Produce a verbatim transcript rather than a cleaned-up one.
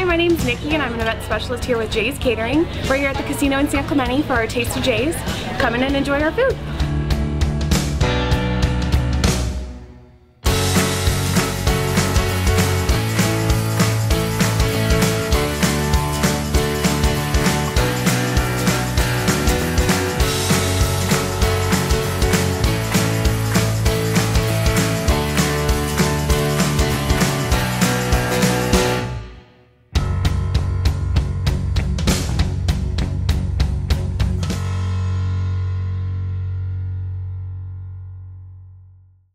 my name's Nikki and I'm an event specialist here with Jay's Catering. We're here at the Casino in San Clemente for our Taste of Jay's. Come in and enjoy our food.